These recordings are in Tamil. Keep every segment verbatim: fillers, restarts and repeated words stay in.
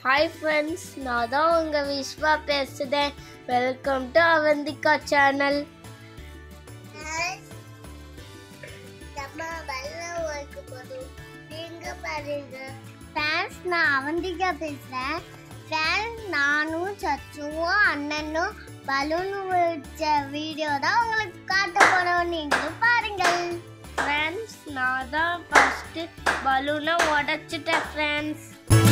Hi friends, நான் தான் உங்க விஸ்வா பேசுறேன். Welcome to Avanthika channel. Friends, நான் அவந்திகா பேசுறேன். Friends, நானும் சச்சுவும் அண்ணனும் பலூன் வச்ச வீடியோ தான் உங்களுக்கு காட்ட போறோம். நீங்களும் பாருங்கள். ஃப்ரெண்ட்ஸ், நான் தான் ஃபர்ஸ்ட் பலூனை உடைச்சிட்டேன் ஃப்ரெண்ட்ஸ்.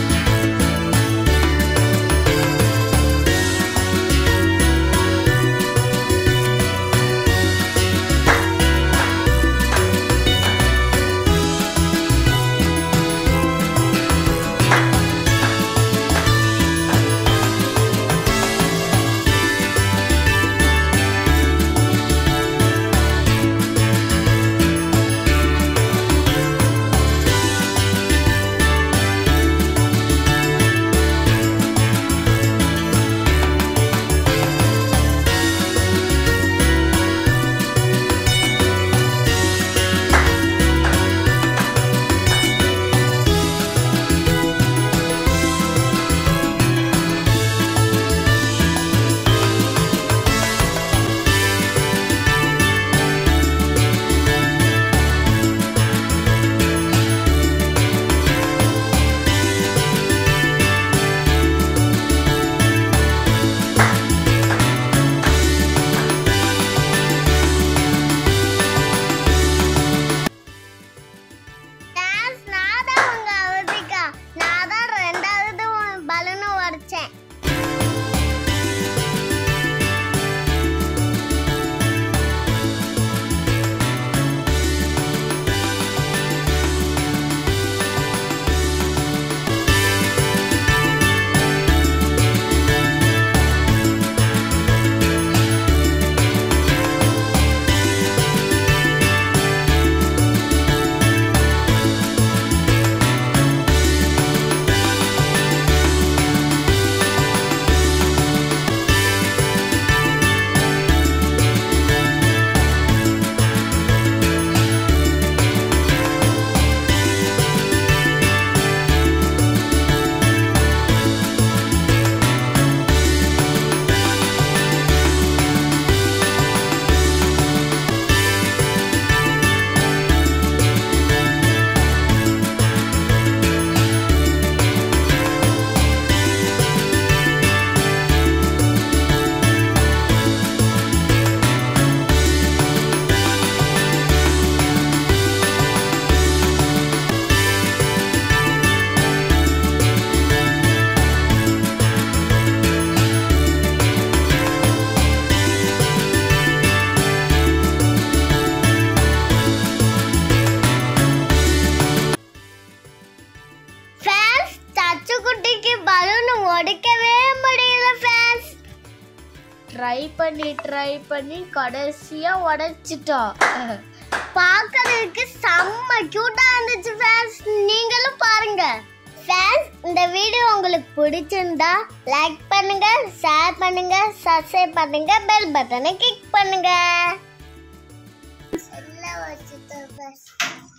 ட்ரை பண்ணி ட்ரை பண்ணி கடைசியா உடைச்சிட்டோம். பார்க்கிறதுக்கு செம்ம கியூட்டா இருந்துச்சு ஃப்ரெண்ட்ஸ். நீங்களும் பாருங்க. ஃப்ரெண்ட்ஸ், இந்த வீடியோ உங்களுக்கு பிடிச்சிருந்தா லைக் பண்ணுங்க, ஷேர் பண்ணுங்க, சப்ஸ்கிரைப் பண்ணுங்க, பெல் பட்டனை கிளிக் பண்ணுங்க. எல்லாம் வச்சுட்டோம் ஃப்ரெண்ட்ஸ்.